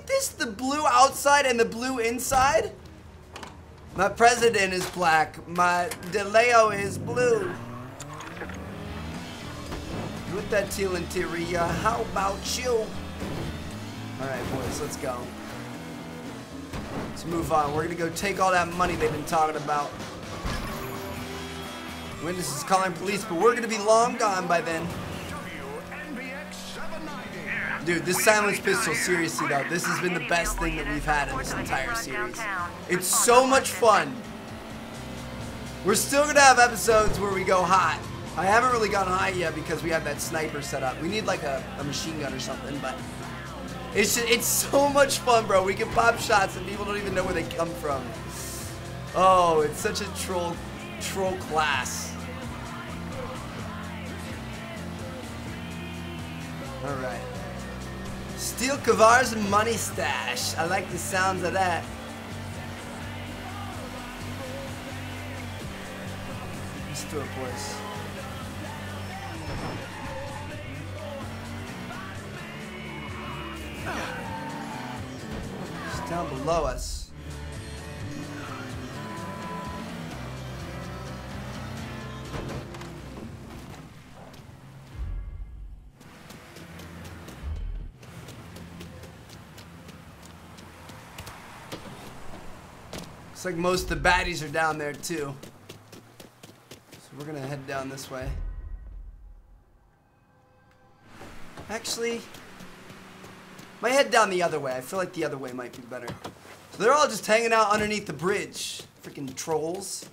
Isn't this the blue outside and the blue inside? My president is black. My DeLeo is blue. With that teal interior, how about you? Alright, boys, let's go. Let's move on. We're gonna go take all that money they've been talking about. Witness is calling police, but we're gonna be long gone by then. Dude, this silenced pistol, seriously though, this has been the best thing that we've had in this entire series. It's so much fun. We're still gonna have episodes where we go hot. I haven't really gone high yet because we have that sniper set up. We need like a machine gun or something, but it's so much fun, bro. We can pop shots and people don't even know where they come from. Oh, it's such a troll class. All right. Steal Kavar's money stash. I like the sounds of that. Let's do it, boys. It's down below us. Looks like most of the baddies are down there too. So we're gonna head down this way. Actually, might head down the other way. I feel like the other way might be better. So they're all just hanging out underneath the bridge. Freaking trolls.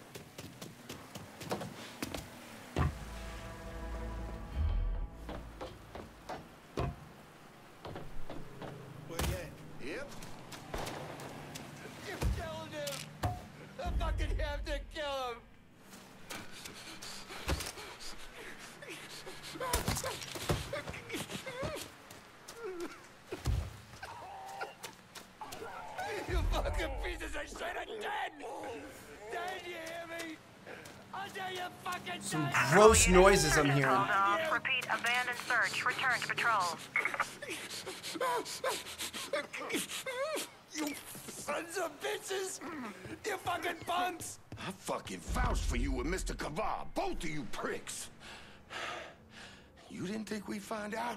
Some gross noises I'm hearing. Repeat, abandoned search. Return to patrol. You sons of bitches! You fucking punks! I fucking vouched for you and Mr. Kavar, both of you pricks. You didn't think we'd find out?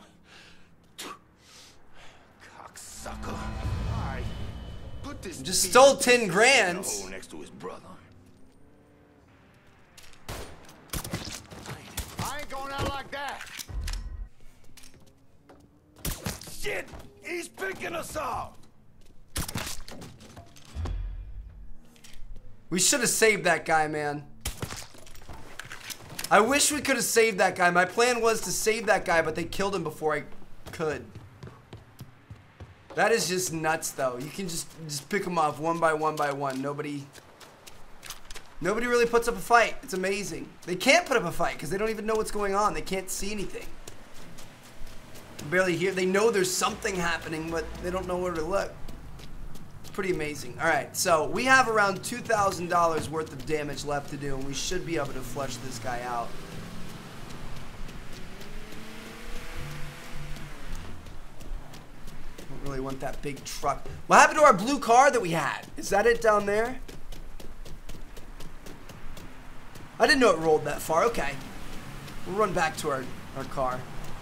Cocksucker. All right. Put this just stole 10 grand. Next to his brother. I ain't going out like that. Shit! He's picking us off! We should have saved that guy, man. I wish we could have saved that guy. My plan was to save that guy, but they killed him before I could. That is just nuts, though. You can just pick them off one by one by one. Nobody really puts up a fight. It's amazing. They can't put up a fight because they don't even know what's going on. They can't see anything. Barely hear. They know there's something happening, but they don't know where to look. It's pretty amazing. All right, so we have around $2,000 worth of damage left to do, and we should be able to flush this guy out. Don't really want that big truck. What happened to our blue car that we had? Is that it down there? I didn't know it rolled that far. Okay. We'll run back to our car.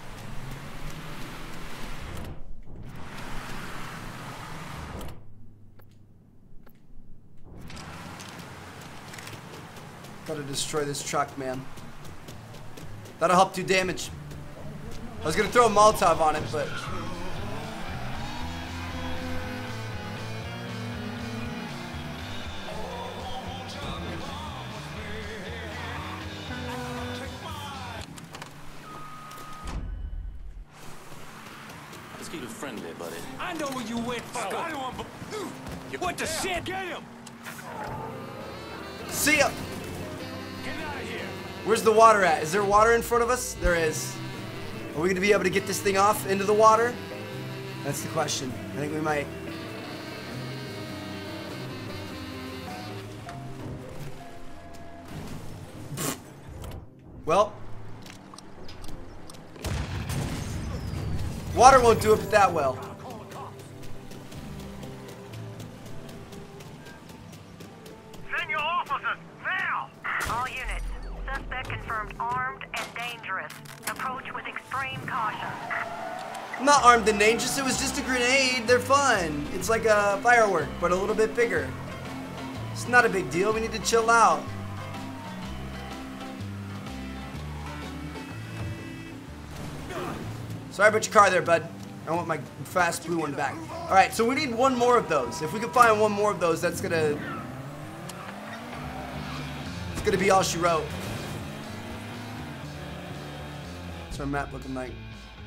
Gotta destroy this truck, man. That'll help do damage. I was gonna throw a Molotov on it, but... Let's keep it friendly, buddy. I know where you went, fucker. I don't want... What the shit? Get him! See ya! Where's the water at? Is there water in front of us? There is. Are we gonna be able to get this thing off into the water? That's the question. I think we might. Well. Water won't do it that well. extreme caution. I'm not armed and dangerous. It was just a grenade. They're fun. It's like a firework, but a little bit bigger. It's not a big deal. We need to chill out. Sorry about your car there, bud. I want my fast blue one back. All right, so we need one more of those. If we can find one more of those, it's gonna be all she wrote. What's our map looking like?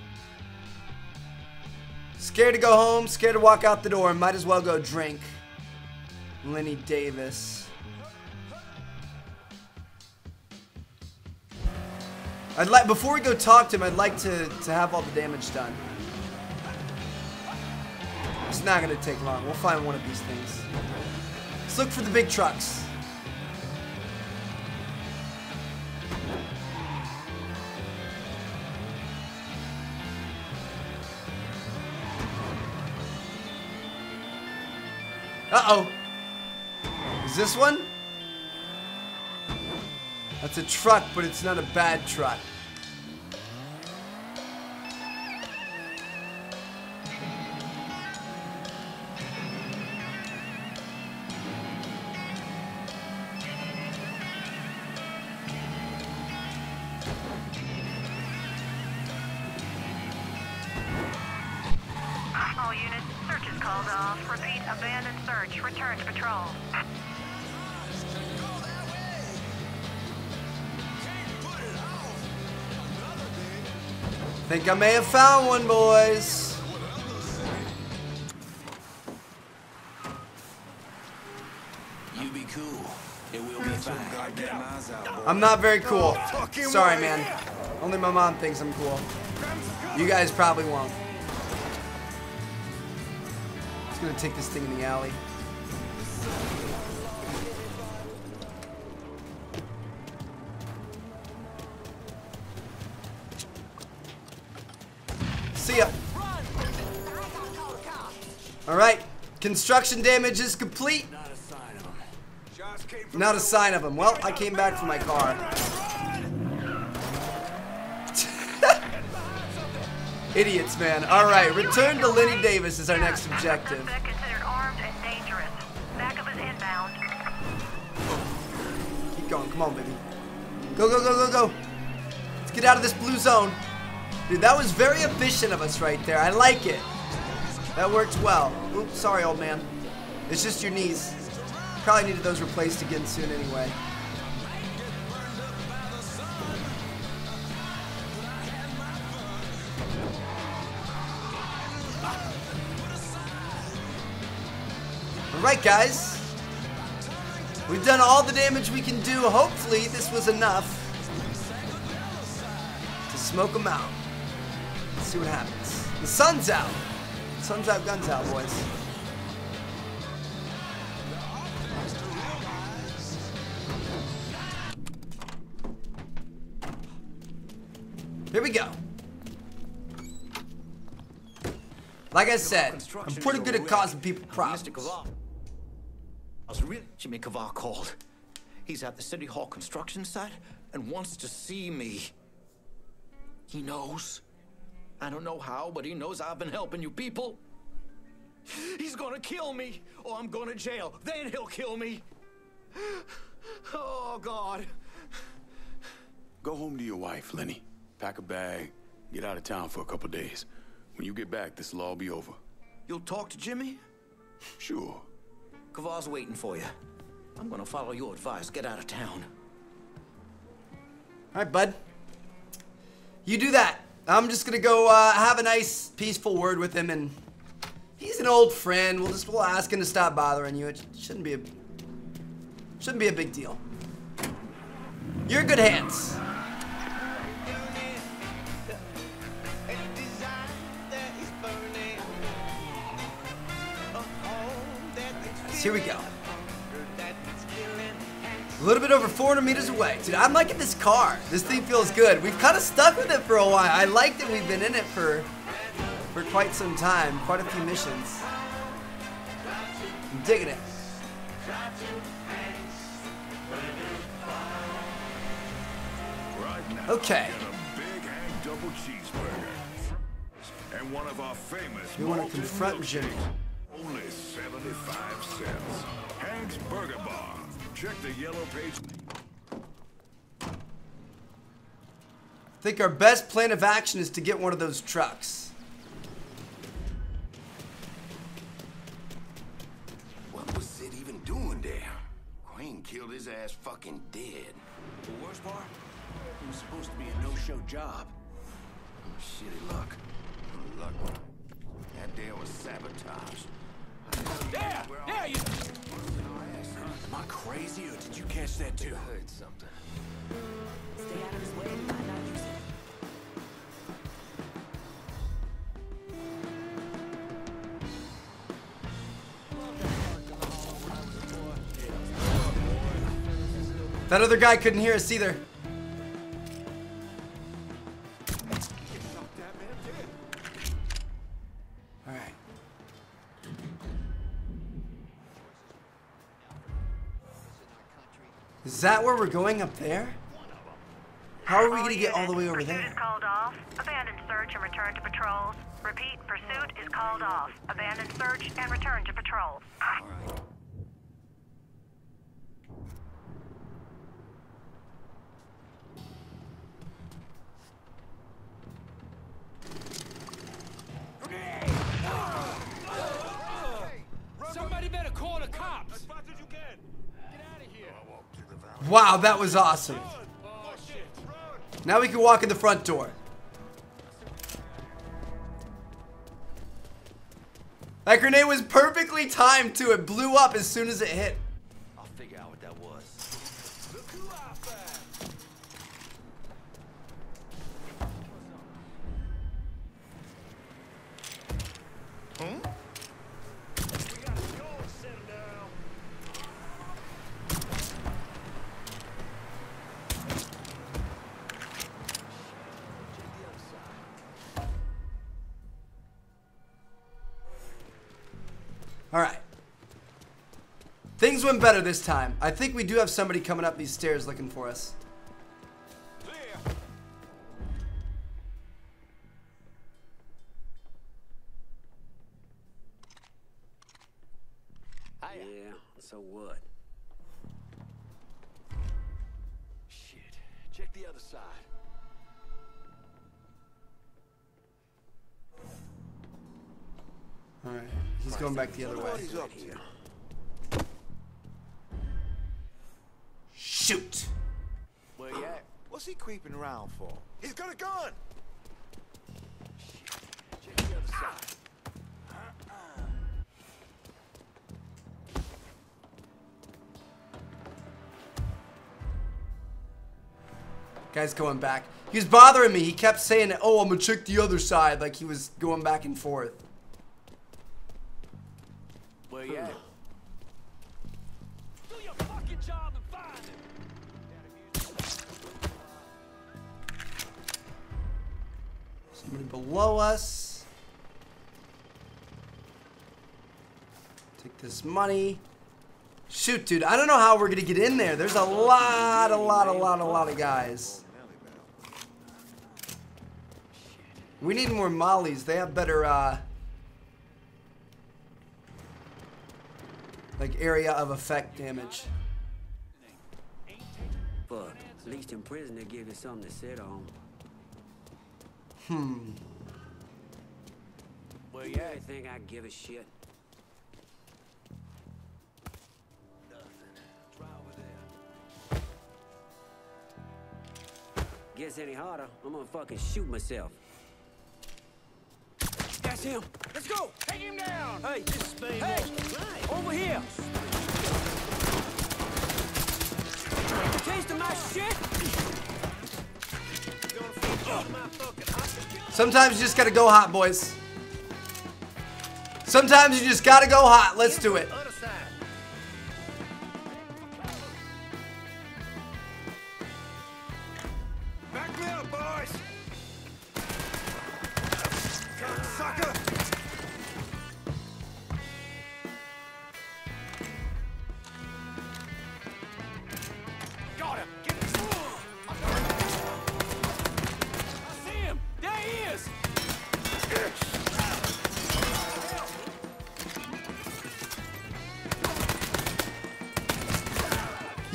Scared to go home, scared to walk out the door. Might as well go drink. Lenny Davis. Before we go talk to him, I'd like to have all the damage done. It's not gonna take long. We'll find one of these things. Let's look for the big trucks. Uh-oh. Is this one? That's a truck, but it's not a bad truck. All units, search is called off. Repeat, abandoned search. Return to patrol. Think I may have found one, boys. You be cool. It will be fine. I'm not very cool. Sorry, man. Only my mom thinks I'm cool. You guys probably won't. Just gonna take this thing in the alley. See ya. Alright. Construction damage is complete. Not a sign of him. Well, I came back from my car. Idiots, man. Alright, return to Lenny Davis is our next objective. Suspect considered armed and dangerous. Backup is inbound. Keep going. Come on, baby. Go, go, go, go, go. Let's get out of this blue zone. Dude, that was very efficient of us right there. I like it. That worked well. Oops, sorry, old man. It's just your knees. Probably needed those replaced again soon anyway. Alright, guys. We've done all the damage we can do. Hopefully, this was enough to smoke them out. Let's see what happens. The sun's out. Sun's out, guns out, boys. Here we go. Like I said, I'm pretty good at causing people problems. Jimmy Kavar called. He's at the City Hall construction site and wants to see me. He knows. I don't know how, but he knows I've been helping you people. He's gonna kill me, or I'm going to jail. Then he'll kill me. Oh, God. Go home to your wife, Lenny. Pack a bag, get out of town for a couple days. When you get back, this'll all be over. You'll talk to Jimmy? Sure. Kavar's waiting for you. I'm gonna follow your advice. Get out of town. All right, bud. You do that. I'm just gonna go have a nice, peaceful word with him, and he's an old friend. We'll ask him to stop bothering you. It shouldn't be a big deal. You're in good hands. Here we go. A little bit over 400 meters away. Dude, I'm liking this car. This thing feels good. We've kind of stuck with it for a while. I like that we've been in it for quite some time. Quite a few missions. I'm digging it. Okay. double cheeseburger. And one of our famous You want to malted confront Jimmy. milkshakes. Only 75 cents. Hank's Burger Bar. Check the yellow page. I think our best plan of action is to get one of those trucks. What was it even doing there? Crane killed his ass fucking dead. The worst part? It was supposed to be a no-show job. Shitty luck. Luck. That there was sabotage. There! There you... Am I crazy, or did you catch that too? I heard something. Stay out of his way and find out you said. That other guy couldn't hear us either. Alright. Is that where we're going up there? How are we going to get all the way over Pursuit is there? called off. Abandon search and return to patrols. Repeat, pursuit is called off. Abandon search and return to patrols. Somebody better call the cops! As fast as you can! Get out of here! Wow, that was awesome. Oh, shit! Now we can walk in the front door. That grenade was perfectly timed too. It blew up as soon as it hit. I'll figure out what that was. Look who I found! We got a goal set down. Alright. Things went better this time. I think we do have somebody coming up these stairs looking for us. Clear! Yeah, so what? Shit. Check the other side. Alright. He's going back the other way. What he's up to? Shoot! Where he at? What's he creeping around for? He's got a gun! Check the other side. Guy's going back. He was bothering me. He kept saying, oh, I'm gonna check the other side. Like he was going back and forth. Where you at? Do your fucking job and find him! Somebody below us. Take this money. Shoot, dude. I don't know how we're gonna get in there. There's a lot of guys. We need more mollies. They have better, like area of effect damage. Fuck. At least in prison they give you something to sit on. Where you You at? think I give a shit? Try over there. Gets any harder, I'm gonna fucking shoot myself. That's him. Let's go. Take him down! Hey, this is Spain. Hey! Over here. Taste of my shit. Sometimes you just gotta go hot, boys. Sometimes you just gotta go hot. Let's do it. Other side. Back me up, boys! Sucker! Got him! Get him! I see him!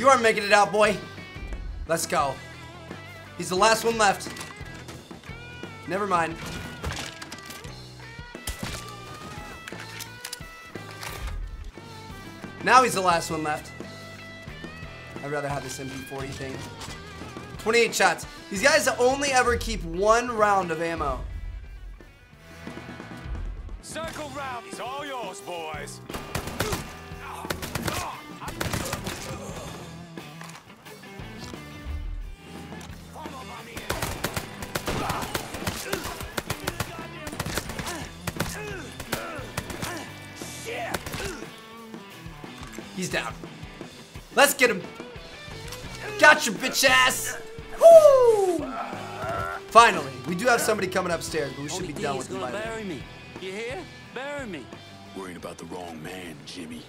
You aren't making it out, boy. Let's go. He's the last one left. Never mind. Now he's the last one left. I'd rather have this MP40 thing. 28 shots. These guys only ever keep 1 round of ammo. Circle round. It's all yours, boys. He's down. Let's get him. Got your bitch ass. Woo! Finally, we do have somebody coming upstairs, but we should be done with him by then. Bury me. You hear? Bury me. Worrying about the wrong man, Jimmy.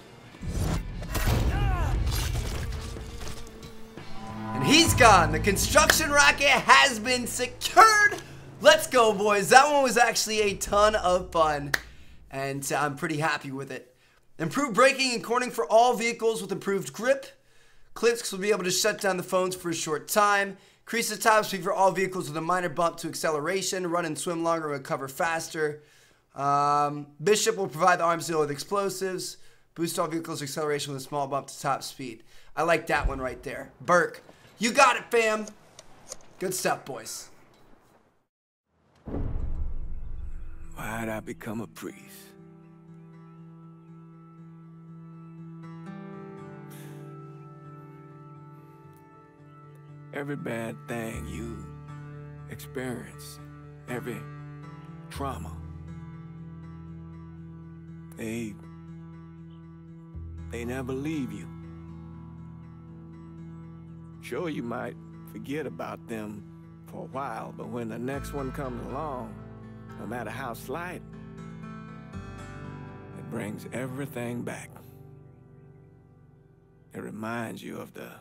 And he's gone. The construction rocket has been secured. Let's go, boys. That one was actually a ton of fun, and I'm pretty happy with it. Improved braking and cornering for all vehicles with improved grip. Clips will be able to shut down the phones for a short time. Increase the top speed for all vehicles with a minor bump to acceleration. Run and swim longer and recover faster. Bishop will provide the arms deal with explosives. Boost all vehicles acceleration with a small bump to top speed. I like that one right there. Burke, you got it, fam. Good stuff, boys. Why'd I become a priest? Every bad thing you experience, every trauma, they never leave you. Sure, you might forget about them for a while, but when the next one comes along, no matter how slight, it brings everything back. It reminds you of the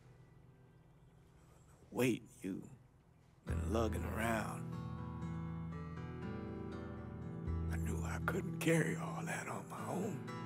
weight you've been lugging around. I knew I couldn't carry all that on my own.